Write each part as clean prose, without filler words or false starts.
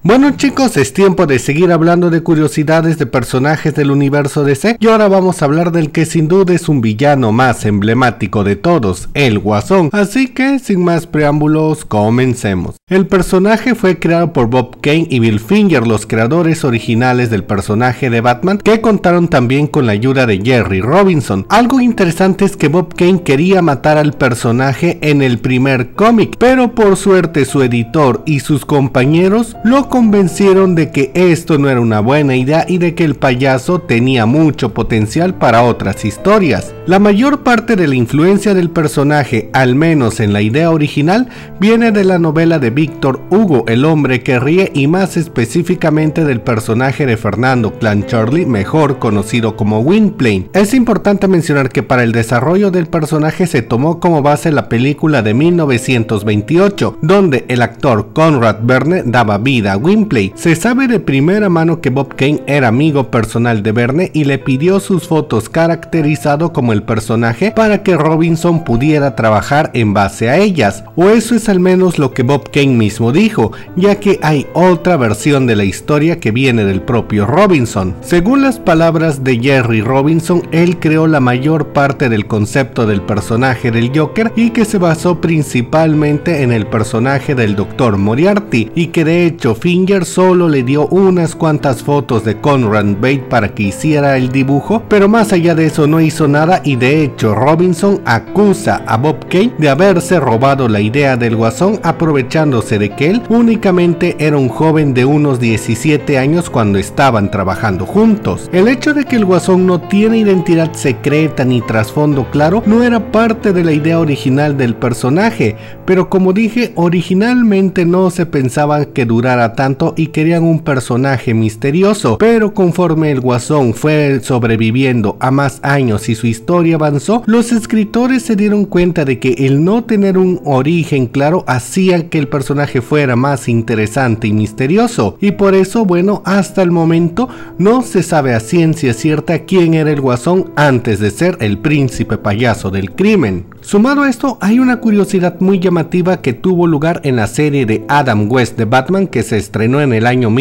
Bueno chicos, es tiempo de seguir hablando de curiosidades de personajes del universo DC y ahora vamos a hablar del que sin duda es un villano más emblemático de todos, el Guasón. Así que sin más preámbulos, comencemos. El personaje fue creado por Bob Kane y Bill Finger, los creadores originales del personaje de Batman, que contaron también con la ayuda de Jerry Robinson. Algo interesante es que Bob Kane quería matar al personaje en el primer cómic, pero por suerte su editor y sus compañeros lo convencieron de que esto no era una buena idea y de que el payaso tenía mucho potencial para otras historias. La mayor parte de la influencia del personaje, al menos en la idea original, viene de la novela de Victor Hugo, El hombre que ríe, y más específicamente del personaje de Fernando Clancharlie, mejor conocido como Gwynplaine. Es importante mencionar que para el desarrollo del personaje se tomó como base la película de 1928, donde el actor Conrad Verne daba vida a Gwynplaine. Se sabe de primera mano que Bob Kane era amigo personal de Verne y le pidió sus fotos caracterizado como el personaje para que Robinson pudiera trabajar en base a ellas, o eso es al menos lo que Bob Kane mismo dijo, ya que hay otra versión de la historia que viene del propio Robinson. Según las palabras de Jerry Robinson, él creó la mayor parte del concepto del personaje del Joker y que se basó principalmente en el personaje del Dr. Moriarty, y que de hecho Finger solo le dio unas cuantas fotos de Conrad Bate para que hiciera el dibujo, pero más allá de eso no hizo nada, y de hecho Robinson acusa a Bob Kane de haberse robado la idea del Guasón, aprovechándose de que él únicamente era un joven de unos 17 años cuando estaban trabajando juntos. El hecho de que el Guasón no tiene identidad secreta ni trasfondo claro no era parte de la idea original del personaje, pero como dije, originalmente no se pensaba que durara tanto y querían un personaje misterioso, pero conforme el Guasón fue sobreviviendo a más años y su historia avanzó, los escritores se dieron cuenta de que el no tener un origen claro hacía que el personaje fuera más interesante y misterioso, y por eso, bueno, hasta el momento no se sabe a ciencia cierta quién era el Guasón antes de ser el príncipe payaso del crimen. Sumado a esto, hay una curiosidad muy llamativa que tuvo lugar en la serie de Adam West de Batman que se estrenó en el año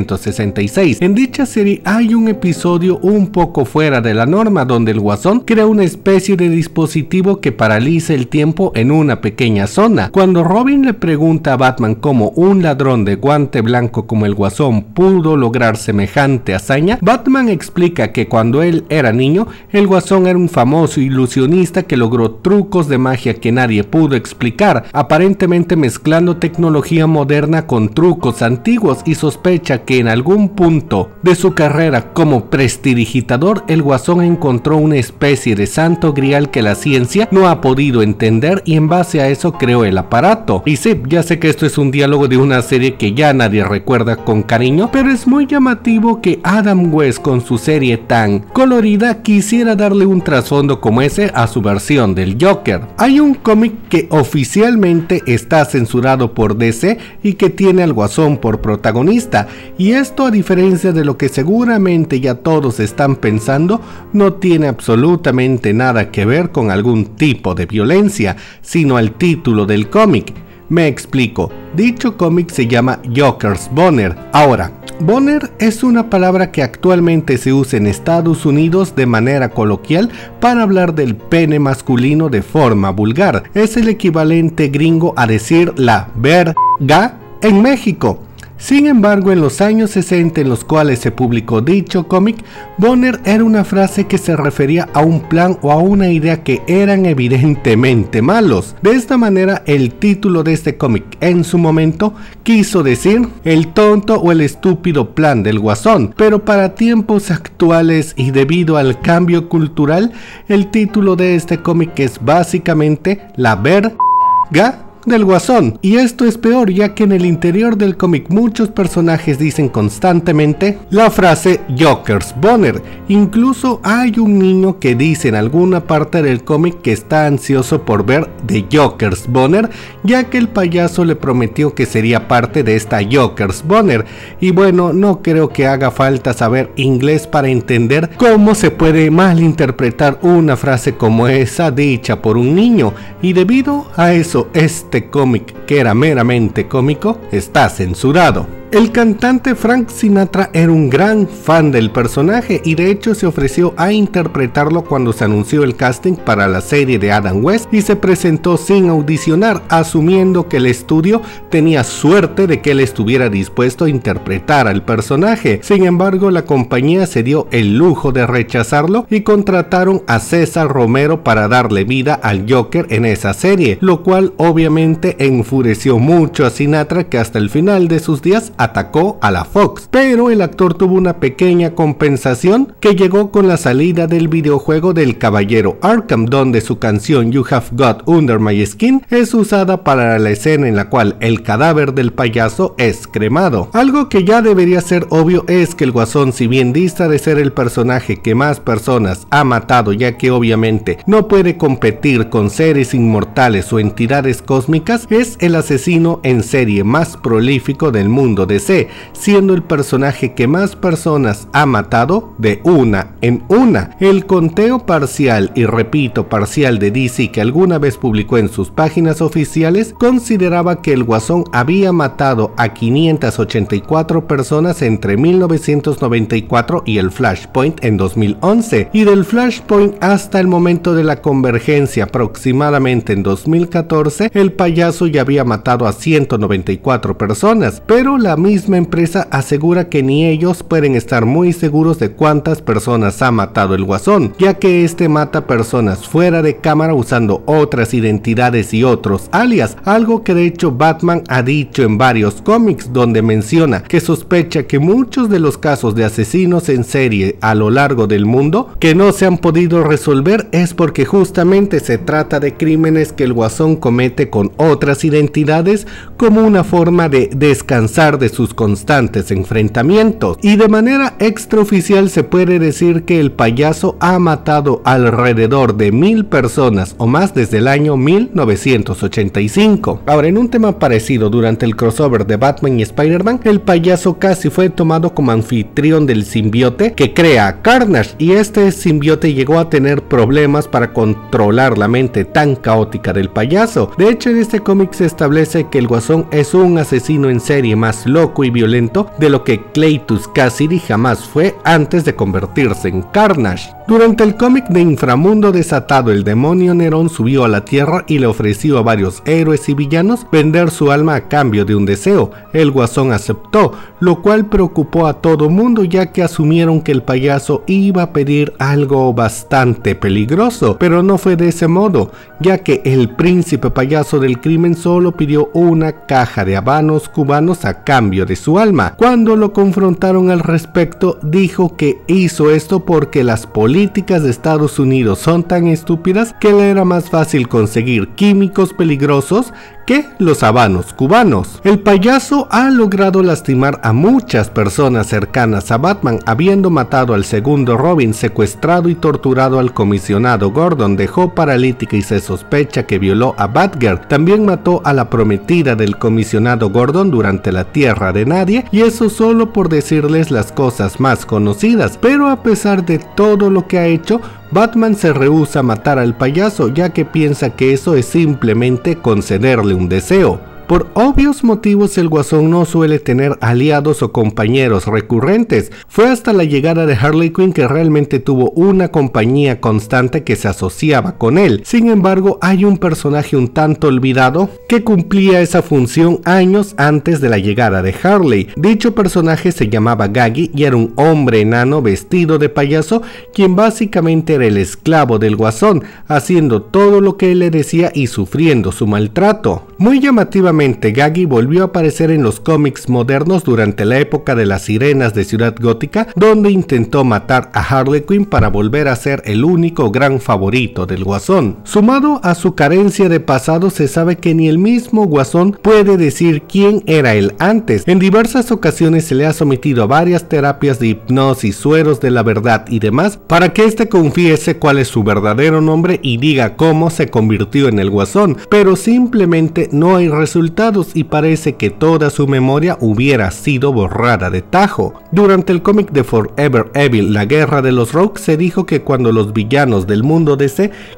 1966. En dicha serie hay un episodio un poco fuera de la norma donde el Guasón crea una especie de dispositivo que paraliza el tiempo en una pequeña zona. Cuando Robin le pregunta a Batman cómo un ladrón de guante blanco como el Guasón pudo lograr semejante hazaña, Batman explica que cuando él era niño, el Guasón era un famoso ilusionista que logró trucos de magia que nadie pudo explicar, aparentemente mezclando tecnología moderna con trucos antiguos, y sospecha que en algún punto de su carrera como prestidigitador el Guasón encontró una especie de santo grial que la ciencia no ha podido entender, y en base a eso creó el aparato. Y sí, ya sé que esto es un diálogo de una serie que ya nadie recuerda con cariño, pero es muy llamativo que Adam West, con su serie tan colorida, quisiera darle un trasfondo como ese a su versión del Joker. Hay un cómic que oficialmente está censurado por DC y que tiene al Guasón por protagonista, y esto, a diferencia de lo que seguramente ya todos están pensando, no tiene absolutamente nada que ver con algún tipo de violencia, sino al título del cómic. Me explico, dicho cómic se llama Joker's Boner. Ahora, boner es una palabra que actualmente se usa en Estados Unidos de manera coloquial para hablar del pene masculino de forma vulgar. Es el equivalente gringo a decir la verga en México. Sin embargo, en los años 60 en los cuales se publicó dicho cómic, boner era una frase que se refería a un plan o a una idea que eran evidentemente malos. De esta manera, el título de este cómic en su momento quiso decir el tonto o el estúpido plan del Guasón, pero para tiempos actuales y debido al cambio cultural, el título de este cómic es básicamente la verga del Guasón. Y esto es peor, ya que en el interior del cómic muchos personajes dicen constantemente la frase Joker's Boner. Incluso hay un niño que dice en alguna parte del cómic que está ansioso por ver The Joker's Boner, ya que el payaso le prometió que sería parte de esta Joker's Boner. Y bueno, no creo que haga falta saber inglés para entender cómo se puede malinterpretar una frase como esa dicha por un niño, y debido a eso este cómic, que era meramente cómico, está censurado. El cantante Frank Sinatra era un gran fan del personaje y de hecho se ofreció a interpretarlo cuando se anunció el casting para la serie de Adam West y se presentó sin audicionar, asumiendo que el estudio tenía suerte de que él estuviera dispuesto a interpretar al personaje. Sin embargo, la compañía se dio el lujo de rechazarlo y contrataron a César Romero para darle vida al Joker en esa serie, lo cual obviamente enfureció mucho a Sinatra, que hasta el final de sus días atacó a la Fox, pero el actor tuvo una pequeña compensación que llegó con la salida del videojuego del Caballero Arkham, donde su canción You Have Got Under My Skin es usada para la escena en la cual el cadáver del payaso es cremado. Algo que ya debería ser obvio es que el Guasón, si bien dista de ser el personaje que más personas ha matado, ya que obviamente no puede competir con seres inmortales o entidades cósmicas, es el asesino en serie más prolífico del mundo DC, siendo el personaje que más personas ha matado de una en una. El conteo parcial, y repito parcial, de DC que alguna vez publicó en sus páginas oficiales consideraba que el Guasón había matado a 584 personas entre 1994 y el Flashpoint en 2011, y del Flashpoint hasta el momento de la Convergencia aproximadamente en 2014 el payaso ya había matado a 194 personas, pero la misma empresa asegura que ni ellos pueden estar muy seguros de cuántas personas ha matado el Guasón, ya que este mata personas fuera de cámara usando otras identidades y otros alias, algo que de hecho Batman ha dicho en varios cómics, donde menciona que sospecha que muchos de los casos de asesinos en serie a lo largo del mundo que no se han podido resolver es porque justamente se trata de crímenes que el Guasón comete con otras identidades como una forma de descansar de sus constantes enfrentamientos. Y de manera extraoficial se puede decir que el payaso ha matado alrededor de 1000 personas o más desde el año 1985. Ahora, en un tema parecido, durante el crossover de Batman y Spider-Man, el payaso casi fue tomado como anfitrión del simbionte que crea a Carnage, y este simbionte llegó a tener problemas para controlar la mente tan caótica del payaso. De hecho, en este cómic se establece que el Guasón es un asesino en serie más loco y violento de lo que Cletus Cassidy jamás fue antes de convertirse en Carnage. Durante el cómic de Inframundo Desatado, el demonio Nerón subió a la tierra y le ofreció a varios héroes y villanos vender su alma a cambio de un deseo. El Guasón aceptó, lo cual preocupó a todo mundo, ya que asumieron que el payaso iba a pedir algo bastante peligroso, pero no fue de ese modo, ya que el príncipe payaso del crimen solo pidió una caja de habanos cubanos a cambio de su alma. Cuando lo confrontaron al respecto, dijo que hizo esto porque las políticas de Estados Unidos son tan estúpidas que le era más fácil conseguir químicos peligrosos que los habanos cubanos. El payaso ha logrado lastimar a muchas personas cercanas a Batman, habiendo matado al segundo Robin, secuestrado y torturado al comisionado Gordon, dejó paralítica y se sospecha que violó a Batgirl. También mató a la prometida del comisionado Gordon durante la Tierra de Nadie, y eso solo por decirles las cosas más conocidas. Pero a pesar de todo lo que ha hecho, Batman se rehúsa a matar al payaso, ya que piensa que eso es simplemente concederle un deseo. Por obvios motivos, el Guasón no suele tener aliados o compañeros recurrentes. Fue hasta la llegada de Harley Quinn que realmente tuvo una compañía constante que se asociaba con él. Sin embargo, hay un personaje un tanto olvidado que cumplía esa función años antes de la llegada de Harley. Dicho personaje se llamaba Gaggy y era un hombre enano vestido de payaso, quien básicamente era el esclavo del Guasón, haciendo todo lo que él le decía y sufriendo su maltrato. Muy llamativamente, Gaggy volvió a aparecer en los cómics modernos durante la época de las Sirenas de Ciudad Gótica, donde intentó matar a Harley Quinn para volver a ser el único gran favorito del Guasón. Sumado a su carencia de pasado, se sabe que ni el mismo Guasón puede decir quién era él antes. En diversas ocasiones se le ha sometido a varias terapias de hipnosis, sueros de la verdad y demás, para que éste confiese cuál es su verdadero nombre y diga cómo se convirtió en el Guasón, pero simplemente no hay resultados y parece que toda su memoria hubiera sido borrada de tajo. Durante el cómic de Forever Evil, la guerra de los Rogues, se dijo que cuando los villanos del mundo DC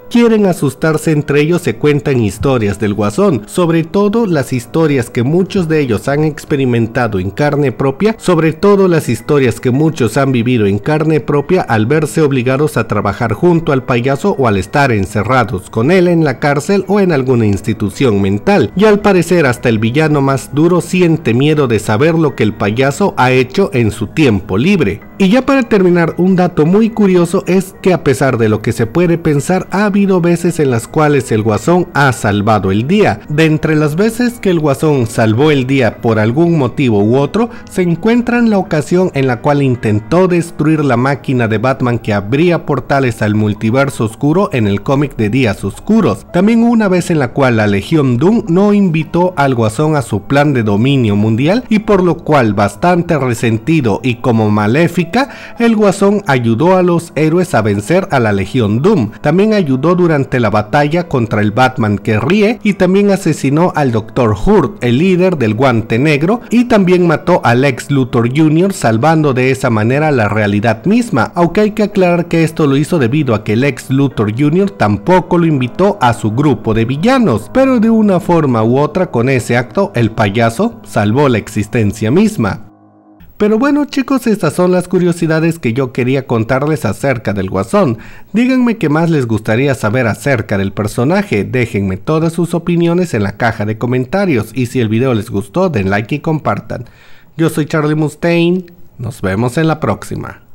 quieren asustarse entre ellos, se cuentan historias del Guasón, sobre todo las historias que muchos de ellos han experimentado en carne propia, sobre todo las historias que muchos han vivido en carne propia al verse obligados a trabajar junto al payaso o al estar encerrados con él en la cárcel o en alguna institución mental. Y al parecer hasta el villano más duro siente miedo de saber lo que el payaso ha hecho en su tiempo libre. Y ya para terminar, un dato muy curioso es que a pesar de lo que se puede pensar, ha habido veces en las cuales el Guasón ha salvado el día. De entre las veces que el Guasón salvó el día por algún motivo u otro, se encuentra en la ocasión en la cual intentó destruir la máquina de Batman que abría portales al multiverso oscuro en el cómic de Días Oscuros. También una vez en la cual la Legión Doom no invitó al Guasón a su plan de dominio mundial y por lo cual, bastante resentido y como maléfico, el Guasón ayudó a los héroes a vencer a la Legión Doom. También ayudó durante la batalla contra el Batman que ríe y también asesinó al Dr. Hurt, el líder del Guante Negro, y también mató a Lex Luthor Jr., salvando de esa manera la realidad misma, aunque hay que aclarar que esto lo hizo debido a que Lex Luthor Jr. tampoco lo invitó a su grupo de villanos, pero de una forma u otra con ese acto el payaso salvó la existencia misma. Pero bueno chicos, estas son las curiosidades que yo quería contarles acerca del Guasón. Díganme qué más les gustaría saber acerca del personaje, déjenme todas sus opiniones en la caja de comentarios y si el video les gustó den like y compartan. Yo soy Charlie Mustaine, nos vemos en la próxima.